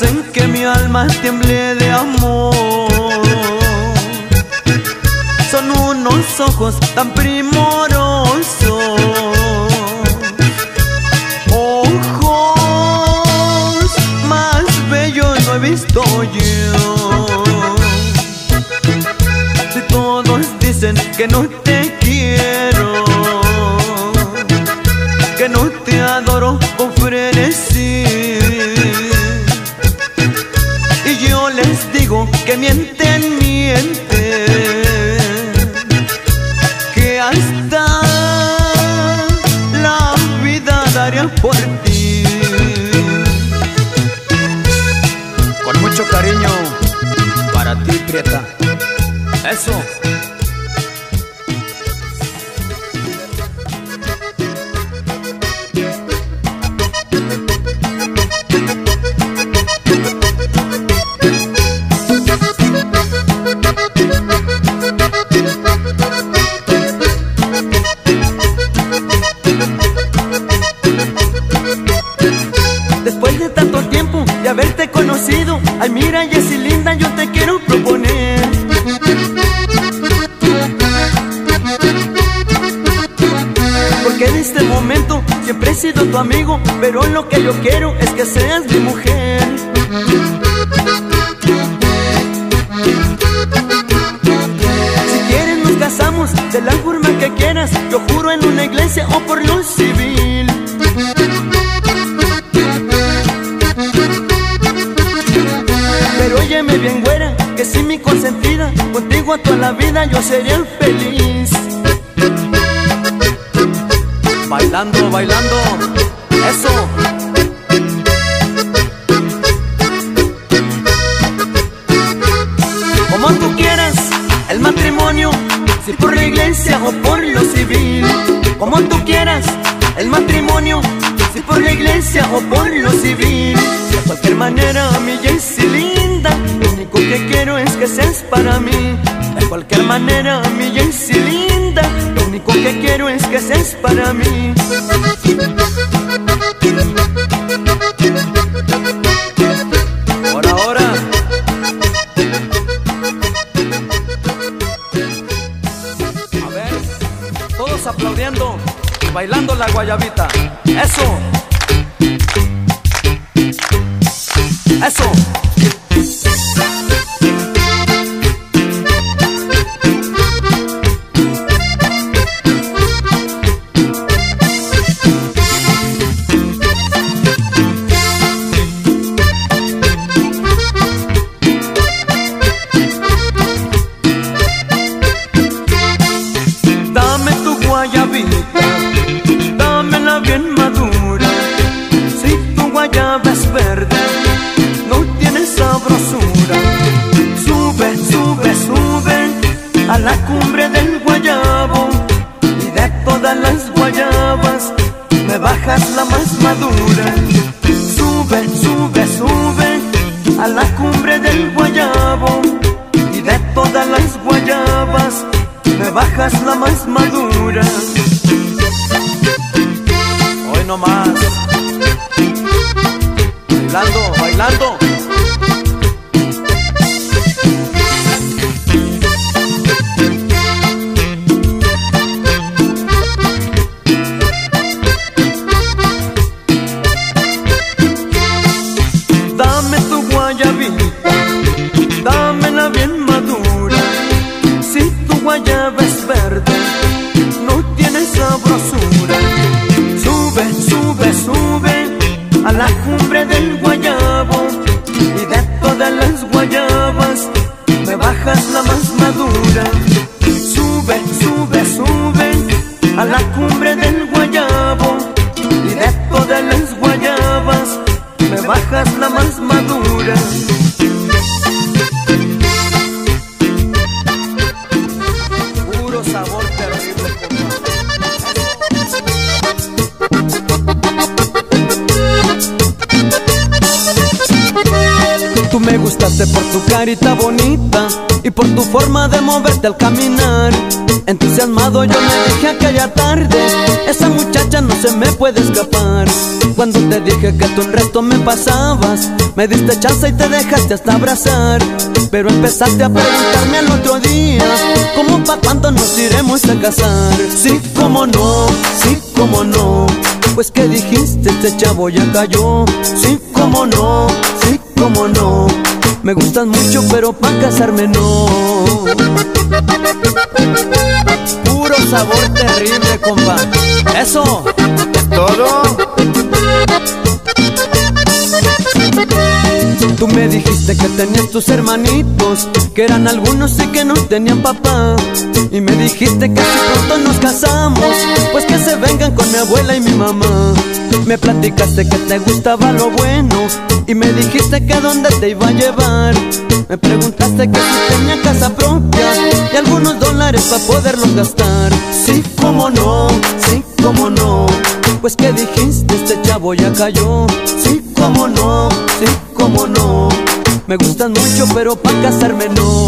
hacen que mi alma tiemble de amor. Son unos ojos tan primorosos, ojos más bellos no he visto yo. Si todos dicen que no te quiero, que no te adoro con frenesí, y yo les digo que mienten, que hasta la vida daría por ti. Con mucho cariño para ti, Prieta. Eso. Después de tanto tiempo de haberte conocido, ay mira Jessie linda, yo te quiero proponer. Porque en este momento siempre he sido tu amigo, pero lo que yo quiero es que seas mi mujer. Si quieres nos casamos de la forma que quieras, yo juro en una iglesia o por lo civil. Pero óyeme bien güera, que si mi consentida, contigo a toda la vida yo sería feliz. Bailando, bailando, eso. Como tú quieras, el matrimonio, si por la iglesia o por lo civil. Como tú quieras, el matrimonio, si por la iglesia o por lo civil. De cualquier manera, mi Jessie linda, lo único que quiero es que seas para mí. De cualquier manera, mi Jessie linda, lo único que quiero es que seas para mí. Por ahora. A ver, todos aplaudiendo y bailando la guayabita. Eso. Eso. Dame tu guayabita, dámela bien madura. Si tu guayaba es verde, no tiene sabrosura. Sube, sube, sube a la cumbre del guayabo, y de todas las guayabas me bajas la más madura. Sube, sube, sube a la cumbre del guayabo, y de todas las guayabas me bajas la más madura. Hoy no más. Bailando, bailando. Dame tu guayabita, dámela bien madura. Si tu guayaba es verde, no tiene sabrosura. Sube, sube, sube a la cumbre del guayabo, y de todas las guayabas me bajas la más madura. Sube, sube, sube a la cumbre del guayabo, y de todas las guayabas me bajas la más madura. Puro sabor terrible, Tú me gustas gustaste por tu carita bonita y por tu forma de moverte al caminar. Entusiasmado yo me dije aquella tarde, esa muchacha no se me puede escapar. Cuando te dije que tú un resto me pasabas, me diste chance y te dejaste hasta abrazar. Pero empezaste a preguntarme al otro día, ¿cómo pa' cuándo nos iremos a casar? Sí, cómo no, sí, cómo no. Pues que dijiste, este chavo ya cayó. Sí, cómo no, sí, cómo no. Me gustas mucho pero pa' casarme no. Puro sabor terrible, compa. Eso es todo. Tú me dijiste que tenías tus hermanitos, que eran algunos y que no tenían papá. Y me dijiste que si pronto nos casamos, pues que se vengan con mi abuela y mi mamá. Me platicaste que te gustaba lo bueno y me dijiste que dónde te iba a llevar. Me preguntaste que si tenía casa propia y algunos dólares para poderlos gastar. Sí, cómo no, sí, cómo no. Pues que dijiste, este chavo ya cayó. Sí, cómo no, sí, cómo no. Me gustas mucho pero pa' casarme no.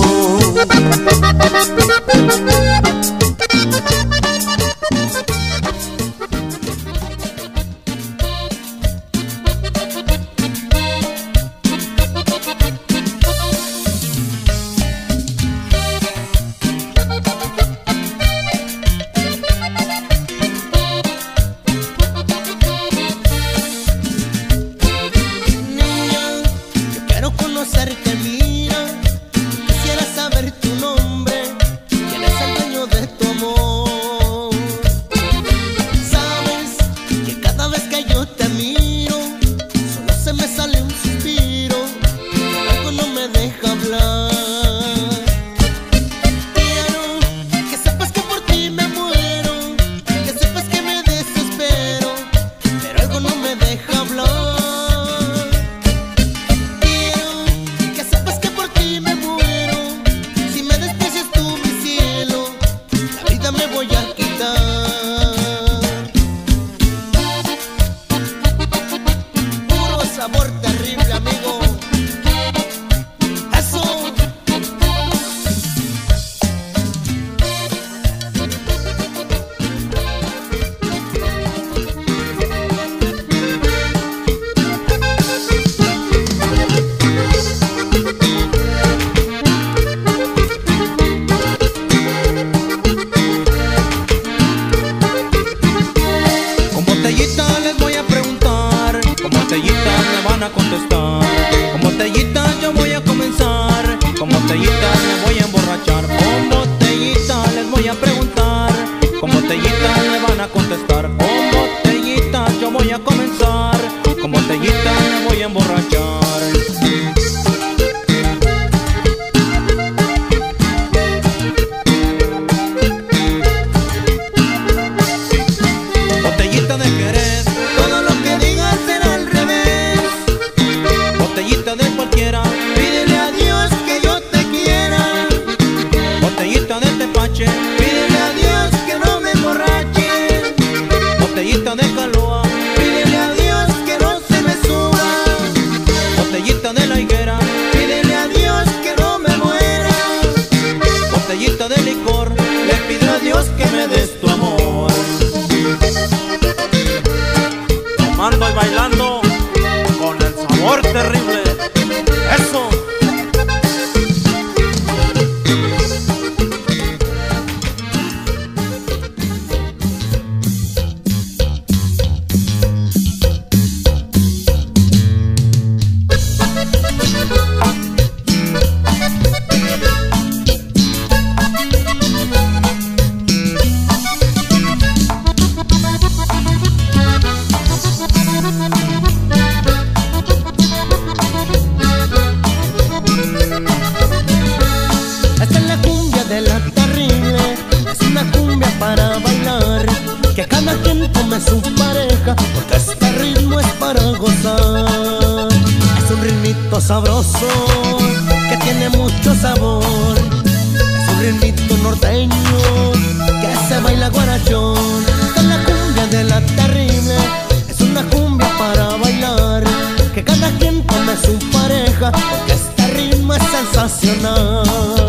Sabroso que tiene mucho sabor, es un ritmito norteño que se baila guarachón. Es la cumbia de la terrible, es una cumbia para bailar, que cada quien tome su pareja, porque es terrible. sensacional.